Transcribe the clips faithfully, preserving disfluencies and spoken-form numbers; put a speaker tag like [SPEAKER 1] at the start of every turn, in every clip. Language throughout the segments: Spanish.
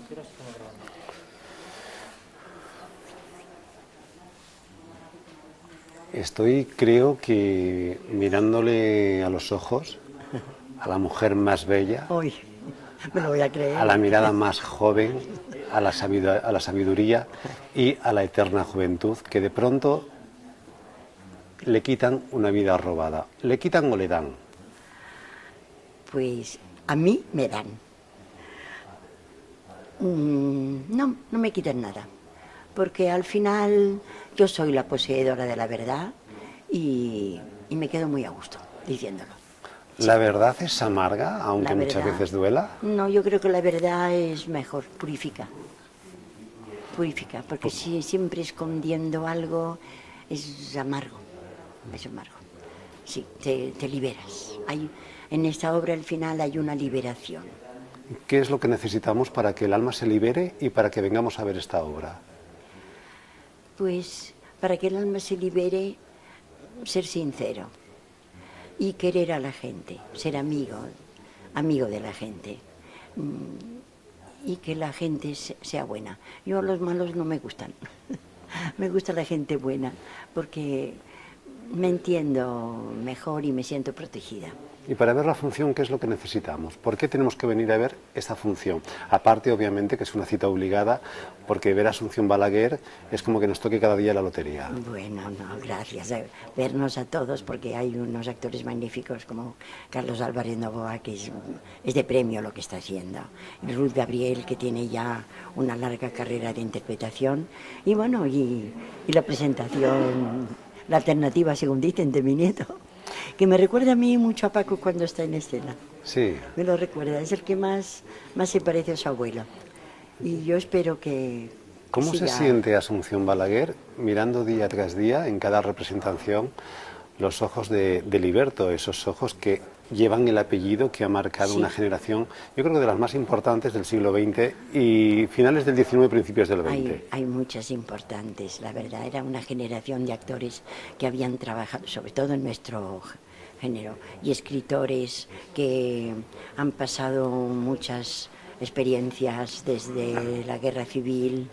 [SPEAKER 1] Estoy, creo que, mirándole a los ojos, a la mujer más bella,
[SPEAKER 2] Uy, me lo voy a creer.
[SPEAKER 1] a la mirada más joven, a la, sabidu- a la sabiduría y a la eterna juventud, que de pronto le quitan una vida robada. ¿Le quitan o le dan?
[SPEAKER 2] Pues a mí me dan. Mm, no, no me quitan nada, porque al final yo soy la poseedora de la verdad y, y me quedo muy a gusto diciéndolo.
[SPEAKER 1] ¿La verdad es amarga, aunque
[SPEAKER 2] La
[SPEAKER 1] muchas
[SPEAKER 2] verdad-
[SPEAKER 1] veces duela?
[SPEAKER 2] No, yo creo que la verdad es mejor, purifica. Purifica, porque si siempre escondiendo algo es amargo, es amargo. Sí, te, te liberas. Hay, en esta obra al final hay una liberación.
[SPEAKER 1] ¿Qué es lo que necesitamos para que el alma se libere y para que vengamos a ver esta obra?
[SPEAKER 2] Pues para que el alma se libere, ser sincero y querer a la gente, ser amigo, amigo de la gente. Mm, y que la gente se- sea buena. Yo a los malos no me gustan. Me gusta la gente buena porque me entiendo mejor y me siento protegida.
[SPEAKER 1] Y para ver la función, ¿qué es lo que necesitamos? ¿Por qué tenemos que venir a ver esta función? Aparte, obviamente, que es una cita obligada, porque ver a Asunción Balaguer es como que nos toque cada día la lotería.
[SPEAKER 2] Bueno, no, gracias. Eh, Vernos a todos, porque hay unos actores magníficos como Carlos Álvarez Novoa, que es, es de premio lo que está haciendo. Y Ruth Gabriel, que tiene ya una larga carrera de interpretación. Y bueno, y, y la presentación, la alternativa, según dicen, de mi nieto, que me recuerda a mí mucho a Paco cuando está en escena.
[SPEAKER 1] Sí.
[SPEAKER 2] Me lo recuerda, es el que más, más se parece a su abuelo. Y yo espero que...
[SPEAKER 1] ¿Cómo se
[SPEAKER 2] siga-
[SPEAKER 1] siente Asunción Balaguer mirando día tras día en cada representación los ojos de, de Liberto, esos ojos que llevan el apellido que ha marcado
[SPEAKER 2] Sí.
[SPEAKER 1] una generación, yo creo que de las más importantes del siglo veinte y finales del diecinueve, principios del veinte?
[SPEAKER 2] Hay, hay muchas importantes, la verdad. Era una generación de actores que habían trabajado, sobre todo en nuestro género, y escritores que han pasado muchas experiencias desde la guerra civil,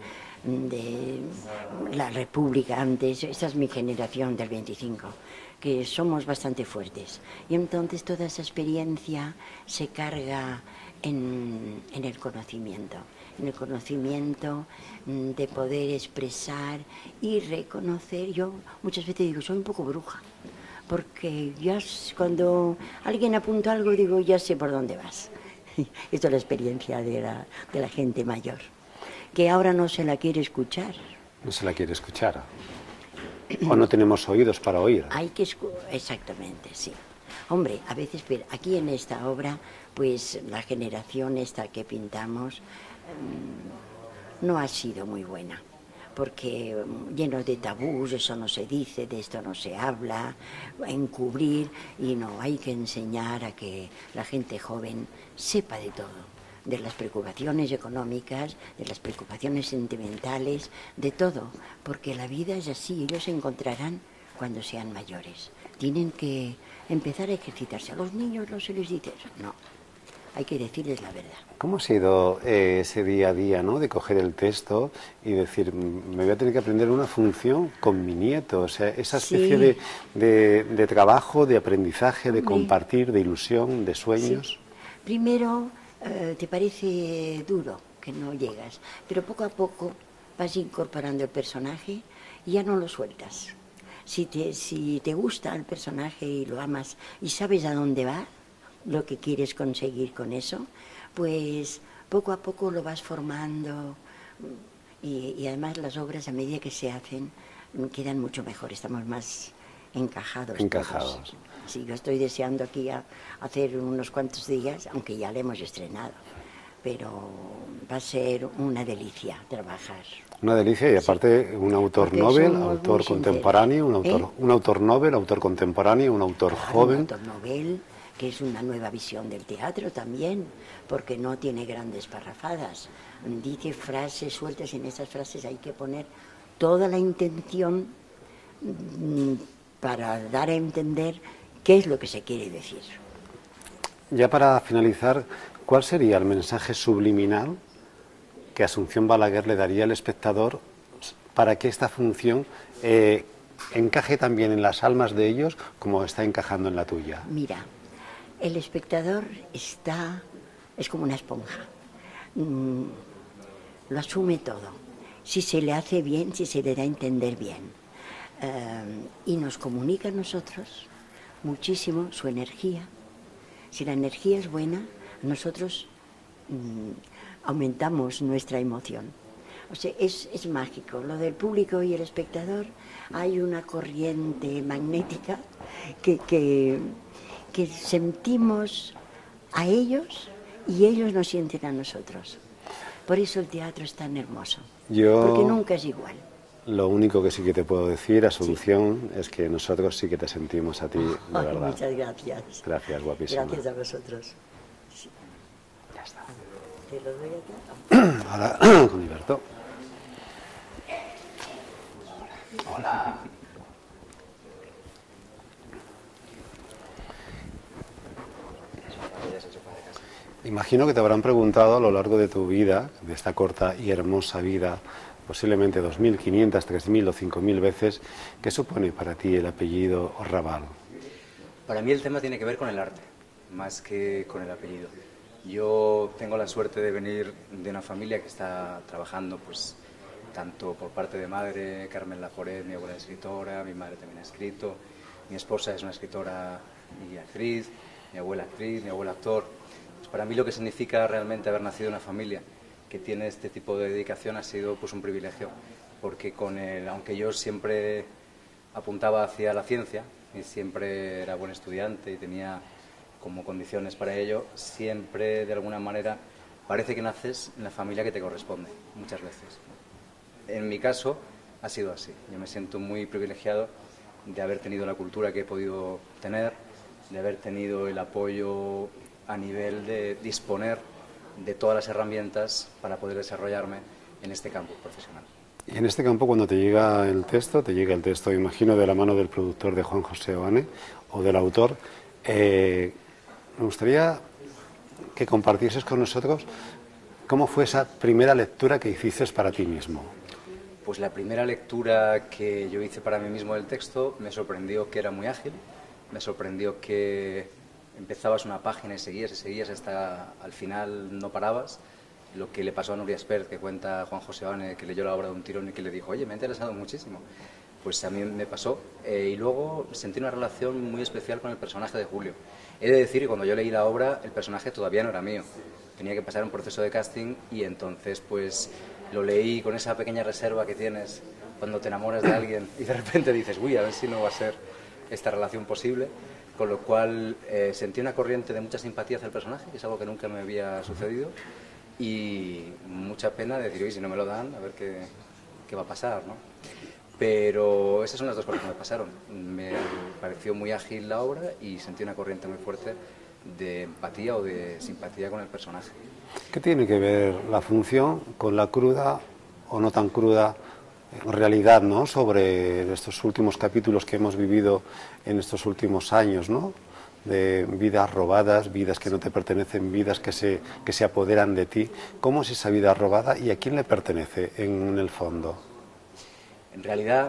[SPEAKER 2] de la República antes. Esta es mi generación del veinticinco, que somos bastante fuertes. Y entonces toda esa experiencia se carga en, en el conocimiento, en el conocimiento mm, de poder expresar y reconocer. Yo muchas veces digo, soy un poco bruja, porque ya s- cuando alguien apunta algo digo, ya sé por dónde vas. Esto es la experiencia de la, de la gente mayor, que ahora no se la quiere escuchar.
[SPEAKER 1] No se la quiere escuchar. O no tenemos oídos para oír.
[SPEAKER 2] Hay que escu- exactamente, sí. Hombre, a veces, pero aquí en esta obra, pues la generación esta que pintamos mm, no ha sido muy buena, porque mm, llenos de tabús, eso no se dice, de esto no se habla, encubrir, y no, hay que enseñar a que la gente joven sepa de todo, de las preocupaciones económicas, de las preocupaciones sentimentales, de todo, porque la vida es así, ellos se encontrarán cuando sean mayores. Tienen que empezar a ejercitarse. A los niños no se les dice eso, no, hay que decirles la verdad.
[SPEAKER 1] ¿Cómo ha sido eh, ese día a día, ¿no? De coger el texto y decir, "Mm, me voy a tener que aprender una función con mi nieto"? O sea, esa especie
[SPEAKER 2] Sí.
[SPEAKER 1] de, de, de trabajo, de aprendizaje, de
[SPEAKER 2] Hombre.
[SPEAKER 1] compartir, de ilusión, de sueños.
[SPEAKER 2] Sí. Primero eh, te parece duro que no llegas, pero poco a poco vas incorporando el personaje y ya no lo sueltas. Si te, si te gusta el personaje y lo amas y sabes a dónde va, lo que quieres conseguir con eso, pues poco a poco lo vas formando y, y además las obras a medida que se hacen quedan mucho mejor, estamos más encajados.
[SPEAKER 1] Encajados.
[SPEAKER 2] todos. Sí, yo estoy deseando aquí a hacer unos cuantos días, aunque ya le hemos estrenado, pero va a ser una delicia trabajar.
[SPEAKER 1] Una delicia y aparte un autor
[SPEAKER 2] Porque
[SPEAKER 1] novel,
[SPEAKER 2] somos
[SPEAKER 1] autor
[SPEAKER 2] muy
[SPEAKER 1] contemporáneo, un
[SPEAKER 2] sinceros,
[SPEAKER 1] autor,
[SPEAKER 2] ¿eh?
[SPEAKER 1] un autor novel, autor contemporáneo, un autor
[SPEAKER 2] Claro,
[SPEAKER 1] joven.
[SPEAKER 2] un autor novel, que es una nueva visión del teatro también, porque no tiene grandes parrafadas. Dice frases sueltas, en esas frases hay que poner toda la intención mm, para dar a entender qué es lo que se quiere decir.
[SPEAKER 1] Ya para finalizar, ¿cuál sería el mensaje subliminal que Asunción Balaguer le daría al espectador para que esta función eh, encaje también en las almas de ellos como está encajando en la tuya?
[SPEAKER 2] Mira, el espectador está, es como una esponja, mm, lo asume todo, si se le hace bien, si se le da a entender bien, eh, y nos comunica a nosotros muchísimo su energía. Si la energía es buena, nosotros mmm, aumentamos nuestra emoción. O sea, es, es mágico. Lo del público y el espectador, hay una corriente magnética que, que, que sentimos a ellos y ellos nos sienten a nosotros. Por eso el teatro es tan hermoso,
[SPEAKER 1] Yo,
[SPEAKER 2] porque nunca es igual.
[SPEAKER 1] Lo único que sí que te puedo decir, Asunción, sí, es que nosotros sí que te sentimos a ti, de
[SPEAKER 2] Ay,
[SPEAKER 1] verdad.
[SPEAKER 2] muchas gracias.
[SPEAKER 1] Gracias, guapísima.
[SPEAKER 2] Gracias a vosotros. Sí.
[SPEAKER 1] Ya está.
[SPEAKER 2] ¿Te lo doy a ti?
[SPEAKER 1] Ahora, con Iberto. Hola. Imagino que te habrán preguntado a lo largo de tu vida, de esta corta y hermosa vida, posiblemente dos mil quinientas, tres mil o cinco mil veces, ¿qué supone para ti el apellido Raval?
[SPEAKER 3] Para mí el tema tiene que ver con el arte, más que con el apellido. Yo tengo la suerte de venir de una familia que está trabajando, pues, tanto por parte de madre, Carmen Laforet, mi abuela es escritora, mi madre también ha escrito, mi esposa es una escritora y actriz, mi abuela actriz, mi abuelo actor. Pues para mí lo que significa realmente haber nacido en una familia que tiene este tipo de dedicación ha sido pues un privilegio, porque con el, aunque yo siempre apuntaba hacia la ciencia y siempre era buen estudiante y tenía como condiciones para ello, siempre de alguna manera parece que naces en la familia que te corresponde, muchas veces. En mi caso ha sido así, yo me siento muy privilegiado de haber tenido la cultura que he podido tener, de haber tenido el apoyo a nivel de disponer de todas las herramientas para poder desarrollarme en este campo profesional.
[SPEAKER 1] Y en este campo, cuando te llega el texto, te llega el texto, imagino, de la mano del productor de Juan José Oane o del autor, eh, me gustaría que compartieses con nosotros cómo fue esa primera lectura que hiciste para ti mismo.
[SPEAKER 3] Pues la primera lectura que yo hice para mí mismo del texto me sorprendió que era muy ágil, me sorprendió que empezabas una página y seguías y seguías hasta al final no parabas. Lo que le pasó a Nuria Espert, que cuenta Juan José Oane, que leyó la obra de un tirón y que le dijo, oye, me ha interesado muchísimo. Pues a mí me pasó. Eh, y luego sentí una relación muy especial con el personaje de Julio. He de decir que cuando yo leí la obra, el personaje todavía no era mío. Tenía que pasar un proceso de casting y entonces pues lo leí con esa pequeña reserva que tienes cuando te enamoras de alguien y de repente dices, uy, a ver si no va a ser esta relación posible. Con lo cual eh, sentí una corriente de mucha simpatía hacia el personaje, que es algo que nunca me había sucedido, y mucha pena de decir, oye, si no me lo dan, a ver qué, qué va a pasar, ¿no? Pero esas son las dos cosas que me pasaron. Me pareció muy ágil la obra y sentí una corriente muy fuerte de empatía o de simpatía con el personaje.
[SPEAKER 1] ¿Qué tiene que ver la función con la cruda o no tan cruda realidad, ¿no?, sobre estos últimos capítulos que hemos vivido en estos últimos años, ¿no?, de vidas robadas, vidas que no te pertenecen, vidas que se, que se apoderan de ti? ¿Cómo es esa vida robada y a quién le pertenece en el fondo?
[SPEAKER 3] En realidad,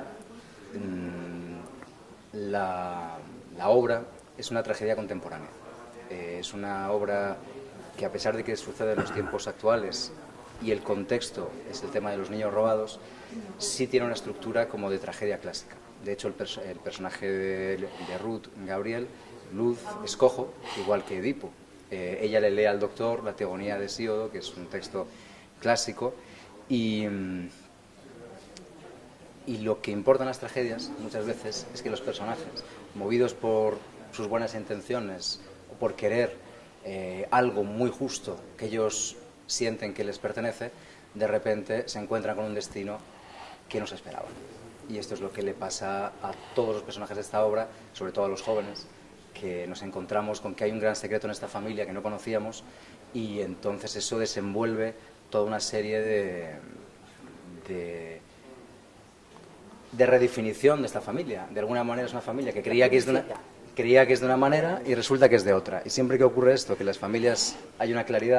[SPEAKER 3] la, la obra es una tragedia contemporánea. Eh, es una obra que, a pesar de que sucede en los tiempos actuales y el contexto es el tema de los niños robados, sí tiene una estructura como de tragedia clásica. De hecho, el, pers el personaje de, de Ruth Gabriel, Luz, es cojo, igual que Edipo. Eh, ella le lee al doctor la Teogonía de Hesíodo, que es un texto clásico, y, y lo que importa en las tragedias muchas veces es que los personajes, movidos por sus buenas intenciones o por querer eh, algo muy justo que ellos sienten que les pertenece, de repente se encuentran con un destino que no se esperaban. Y esto es lo que le pasa a todos los personajes de esta obra, sobre todo a los jóvenes, que nos encontramos con que hay un gran secreto en esta familia que no conocíamos, y entonces eso desenvuelve toda una serie de, de, de redefinición de esta familia. De alguna manera es una familia que creía que es de una, creía que es de una manera y resulta que es de otra. Y siempre que ocurre esto, que en las familias hay una claridad,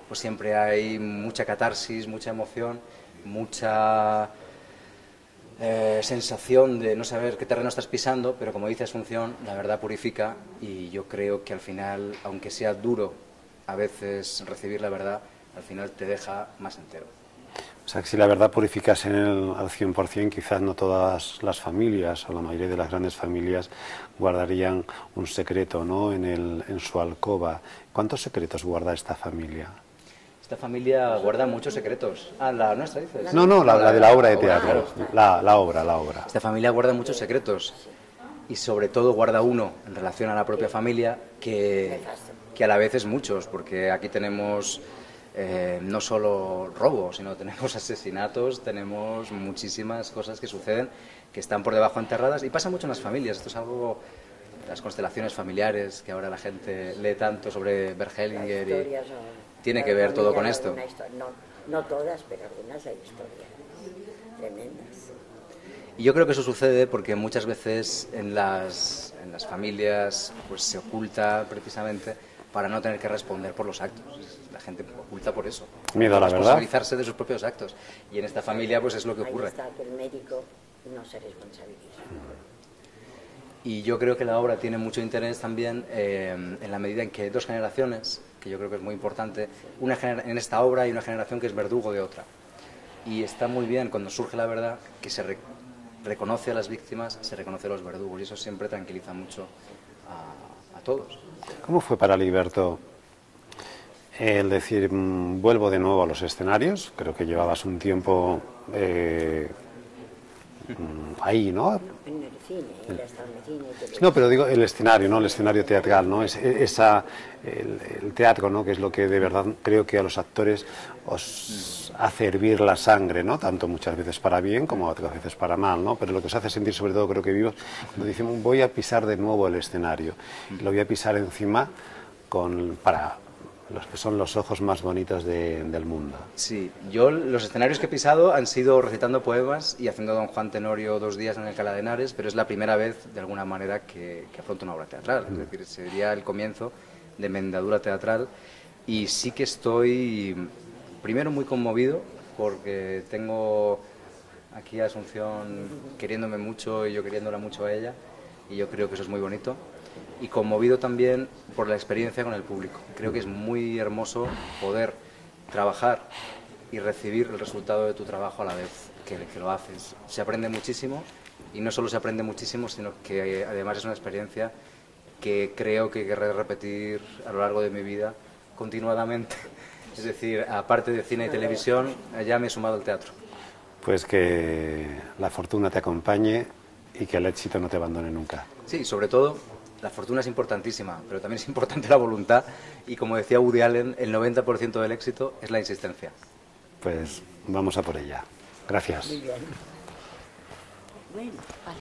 [SPEAKER 3] pues siempre hay mucha catarsis, mucha emoción, mucha eh, sensación de no saber qué terreno estás pisando, pero como dice Asunción, la verdad purifica, y yo creo que al final, aunque sea duro a veces recibir la verdad, al final te deja más entero.
[SPEAKER 1] O sea, que si la verdad purificase en el, al cien por cien, quizás no todas las familias o la mayoría de las grandes familias guardarían un secreto, ¿no?, en, el, en su alcoba. ¿Cuántos secretos guarda esta familia?
[SPEAKER 3] Esta familia guarda muchos secretos. Ah, ¿la nuestra dices?
[SPEAKER 1] No, no, la, la de la obra de
[SPEAKER 3] obra,
[SPEAKER 1] teatro.
[SPEAKER 3] claro.
[SPEAKER 1] La, la obra, la obra.
[SPEAKER 3] Esta familia guarda muchos secretos y sobre todo guarda uno en relación a la propia familia que, que a la vez es muchos, porque aquí tenemos eh, no solo robos, sino tenemos asesinatos, tenemos muchísimas cosas que suceden que están por debajo enterradas y pasa mucho en las familias. Esto es algo, las constelaciones familiares, que ahora la gente lee tanto sobre Bergelinger y tiene que ver todo con esto.
[SPEAKER 2] No, no todas, pero algunas hay historias tremendas.
[SPEAKER 3] Y yo creo que eso sucede porque muchas veces en las, en las familias pues se oculta precisamente para no tener que responder por los actos. La gente oculta por eso.
[SPEAKER 1] Miedo a la verdad.
[SPEAKER 3] Responsabilizarse de sus propios actos. Y en esta familia pues es lo que ocurre.
[SPEAKER 2] Ahí está, que el médico no se responsabiliza.
[SPEAKER 3] Y yo creo que la obra tiene mucho interés también eh, en la medida en que dos generaciones, que yo creo que es muy importante, una en esta obra hay una generación que es verdugo de otra. Y está muy bien cuando surge la verdad que se re reconoce a las víctimas, se reconoce a los verdugos, y eso siempre tranquiliza mucho a, a todos.
[SPEAKER 1] ¿Cómo fue para Liberto el decir, mmm, vuelvo de nuevo a los escenarios? Creo que llevabas un tiempo eh, mmm, ahí, ¿no?
[SPEAKER 2] En el cine, él ha estado en el cine. Televisión.
[SPEAKER 1] No, pero digo el escenario, ¿no? El escenario teatral, ¿no? Es, esa, el, el teatro, ¿no?, que es lo que de verdad creo que a los actores os hace hervir la sangre, ¿no? Tanto muchas veces para bien como otras veces para mal, ¿no? Pero lo que os hace sentir, sobre todo creo que vivos, cuando dicen, voy a pisar de nuevo el escenario, y lo voy a pisar encima con, para los que son los ojos más bonitos de, del mundo.
[SPEAKER 3] Sí, yo los escenarios que he pisado han sido recitando poemas y haciendo Don Juan Tenorio dos días en el Alcalá de Henares, pero es la primera vez, de alguna manera, que, que afronto una obra teatral. Es decir, sería el comienzo de mi andadura teatral, y sí que estoy, primero, muy conmovido, porque tengo aquí a Asunción queriéndome mucho y yo queriéndola mucho a ella, y yo creo que eso es muy bonito. Y conmovido también por la experiencia con el público. Creo que es muy hermoso poder trabajar y recibir el resultado de tu trabajo a la vez que, que lo haces. Se aprende muchísimo, y no solo se aprende muchísimo, sino que además es una experiencia que creo que querré repetir a lo largo de mi vida continuadamente. Es decir, aparte de cine y televisión, ya me he sumado al teatro.
[SPEAKER 1] Pues que la fortuna te acompañe y que el éxito no te abandone nunca.
[SPEAKER 3] Sí, sobre todo, la fortuna es importantísima, pero también es importante la voluntad, y como decía Woody Allen, el noventa por ciento del éxito es la insistencia.
[SPEAKER 1] Pues vamos a por ella. Gracias.
[SPEAKER 2] Muy bien. Bueno, vale.